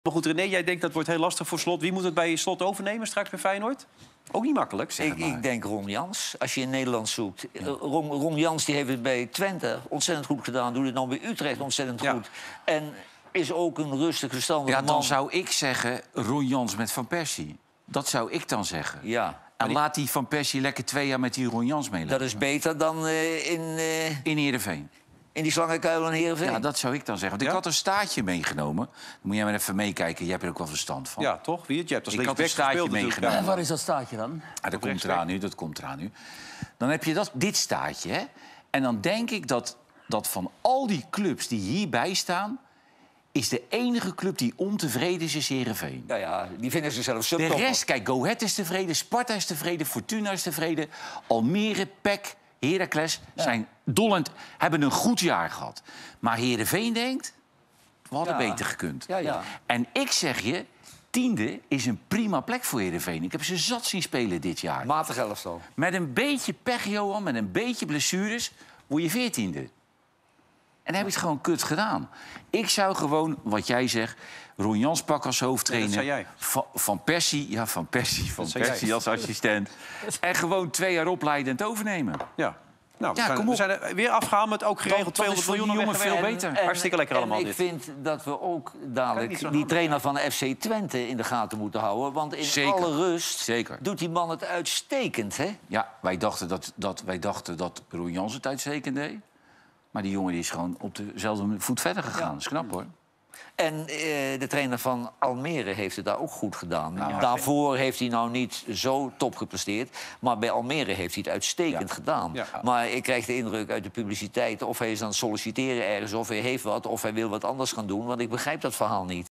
Maar goed, René, jij denkt dat wordt heel lastig voor Slot. Wie moet het bij Slot overnemen straks bij Feyenoord? Ook niet makkelijk, zeg maar. Ik denk Ron Jans, als je in Nederland zoekt. Ja. Ron Jans die heeft het bij Twente ontzettend goed gedaan. Doet het nou bij Utrecht ontzettend goed. En is ook een rustig, verstandig man. Ja, dan zou ik zeggen Ron Jans met Van Persie. Dat zou ik dan zeggen. Ja. En laat die Van Persie lekker 2 jaar met die Ron Jans meelopen. Dat is beter dan in Heerenveen. In die slangenkuil in Heerenveen? Ja, dat zou ik dan zeggen. Want ik had een staartje meegenomen. Dan moet jij maar even meekijken. Jij hebt er ook wel verstand van. Ja, toch? Wie het? Je hebt als linksback een staartje meegenomen. En waar is dat staartje dan? Dat komt eraan nu. Dan heb je dit staartje, hè? En dan denk ik dat van al die clubs die hierbij staan... is de enige club die ontevreden is Heerenveen. Ja, die vinden zichzelf subtopper. De rest, kijk, Go Ahead is tevreden, Sparta is tevreden... Fortuna is tevreden, Almere, PEC, Heracles zijn dollend, hebben een goed jaar gehad. Maar Heerenveen denkt, we hadden beter gekund. Ja. En ik zeg je, 10e is een prima plek voor Heerenveen. Ik heb ze zat zien spelen dit jaar. Matig elftal. Met een beetje pech, Johan, met een beetje blessures, word je 14e. En dan heb je het gewoon kut gedaan. Ik zou gewoon, wat jij zegt, Ron Jans pakken als hoofdtrainer. Ja, Van Persie als assistent. En gewoon 2 jaar opleiden en het overnemen. Ja. Nou, kom op. we zijn er weer afgehaald met ook geregeld 200 miljoen. Die jongen veel beter. Hartstikke lekker allemaal en dit. ik vind dat we ook dadelijk die trainer van FC Twente in de gaten moeten houden. Want in alle rust doet die man het uitstekend, hè? Ja, wij dachten dat Ron Jans het uitstekend deed. Maar die jongen die is gewoon op dezelfde voet verder gegaan. Dat is knap, hoor. En de trainer van Almere heeft het daar ook goed gedaan. Nou, daarvoor heeft hij nou niet zo top gepresteerd. Maar bij Almere heeft hij het uitstekend gedaan. Ja. Maar ik krijg de indruk uit de publiciteit... of hij is aan het solliciteren ergens, of hij heeft wat... of hij wil wat anders gaan doen, want ik begrijp dat verhaal niet.